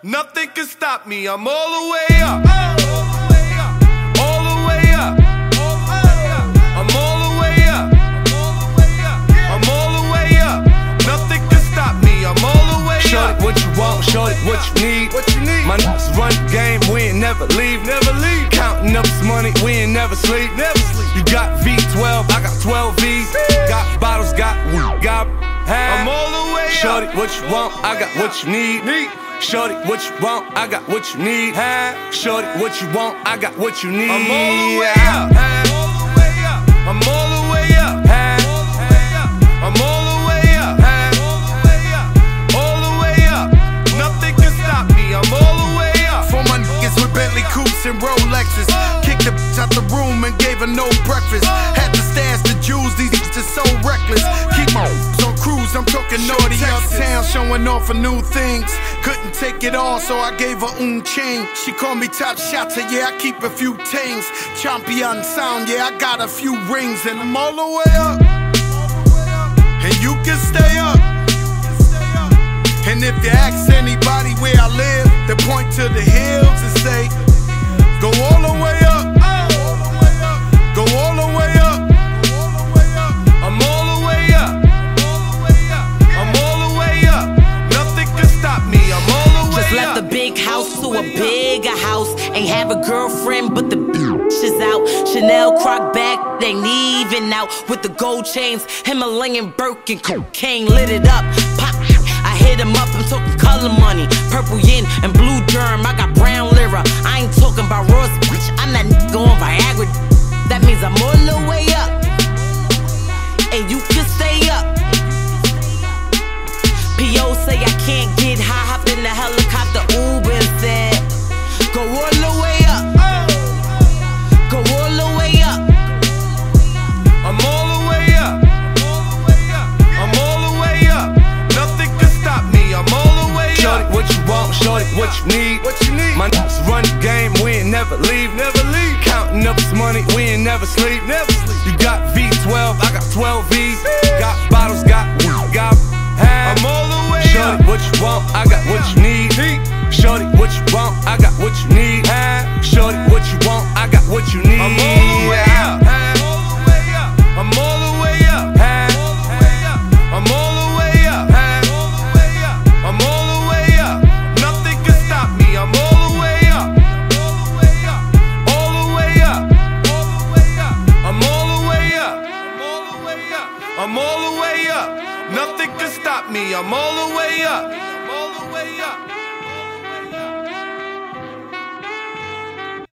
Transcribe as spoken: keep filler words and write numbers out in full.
Nothing can stop me, I'm all the way up. All the way up. I'm all the way up. I'm all the way up. Nothing can stop me, I'm all the way up. Shorty, what you want, shorty, what you need. What you need? My niggas run the game, we ain't never leave. Never leave. Counting up this money, we ain't never sleep. Never sleep. You got V twelve, I got twelve V's. Got bottles, got weed, got I'm all the way up. Shorty, what you want, I got what you need. Need. Shorty, what you want, I got what you need. Shorty, what you want, I got what you need. I'm all the way up. I'm all the way up. I'm all the way up. All the way up. Nothing can stop me, I'm all the way up. For my niggas with Bentley coupes and Rolexes, kicked the bitch out the room and gave her no breakfast. Had to stash the jewels, these bitches so reckless. Keep my on cruise, I'm talking naughty uptown, showing off for new things. Couldn't take it all, so I gave her un chain. She called me top shotter, yeah, I keep a few tings. Champion sound, yeah, I got a few rings. And I'm all the way up, and you can stay up. And if you ask anybody where I live, they point to the hills and say, go all the way up. Go all the way up. I'm all the way up. I'm all the way up. Nothing can stop me, I'm all the way up. Just left a big house to a bigger house. Ain't have a girlfriend, but the bitch is out. Chanel croc bag, they ain't even out. With the gold chains, Himalayan Birkin, cocaine lit it up. Pop, I hit him up, I'm talking color money. Purple yin and blue germ, I got brown lira. I ain't talking about Ross, bitch, I'm that nigga on Viagra. That means I'm all the way up, and you can stay up. P O say I can't get high, hop in the helicopter, Uber instead. Go all the way up, go all the way up. I'm all the way up. I'm all the way up. Nothing can stop me, I'm all the way up. Shorty, what you want, shorty, what you need. What you need? My niggas run the game, we ain't never leave. Never leave. Counting up this money, we ain't never sleep. Never sleep. You got V twelve, I got twelve V's. Got bottles, got weed, got I'm all the way Shorty, up. what you want, I got what you need. Shorty, what you want, I got what you need. Shorty, what you want, I got what you need. I'm all the way up. I'm all the way up. I'm all the way up. I'm all the way up. Nothing can stop me, I'm all the way up. All the way up. I'm all the way up. I'm all the way up. Nothing can stop me, I'm all the way up. I'm all the way up.